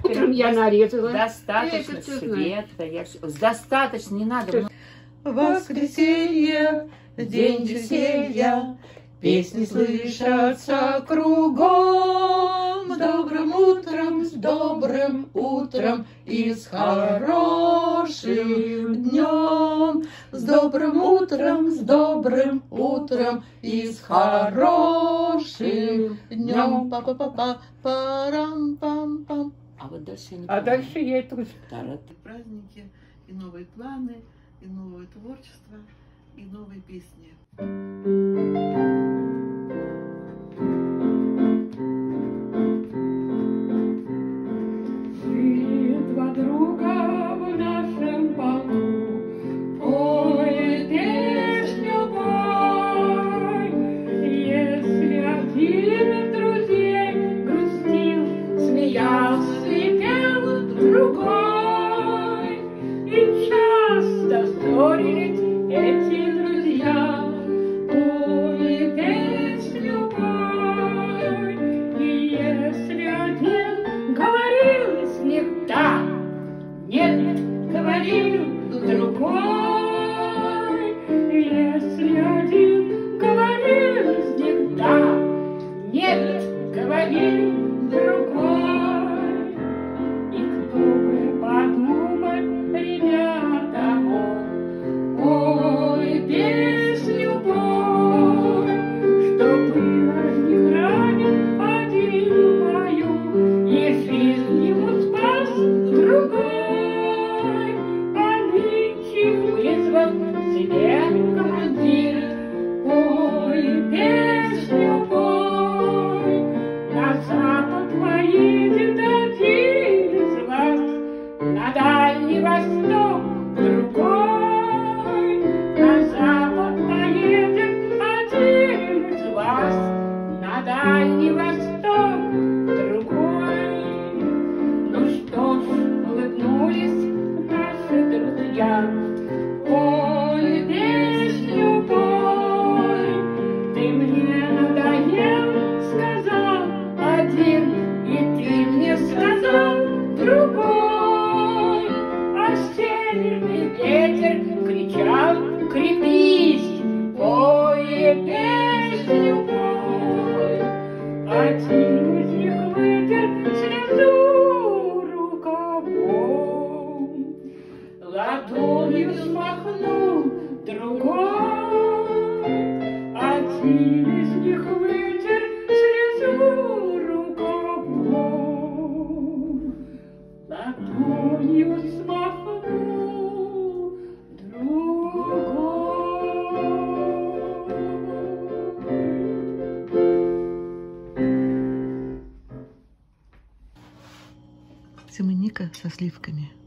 Утром я нарезала. Достаточно света. Достаточно, не надо. Воскресенье, день веселья, песни слышатся кругом. С добрым утром и с хорошим днем. С добрым утром и с хорошим днем. Па-па-па-па-парам-пам-пам. А вот дальше я не А дальше я это уже. Праздники и новые планы, и новое творчество, и новые песни. Жили два друга в нашем полку, пой песню пой. Если один из друзей грустил, смеялся и пел другой, и часто ссорились эти друзья. Пой песню пой, и если один говорил из них «да», «нет», говорил другой, если один говорил из них «да», «нет», говорил другой. И кто бы подумать, ребята, ой, песню пой, что было в них ранен один в бою, и жизнь ему спас другой. А нынче вызвал себе командир, пой песню пой. На запад поедет один из вас, на Дальний Восток другой. На запад поедет один из вас, на Дальний Восток другой. Ну что ж, улыбнулись наши друзья. Пой песню пой, ты мне надоел, сказал один, и ты мне сказал другой. А северный ветер кричал: крепись, пой песню пой. Один из них вытер слезу рукавом, ладонью смахнул другой. Один из них вытер слезу рукавом, ладонью смахнул другой. Семенника со сливками.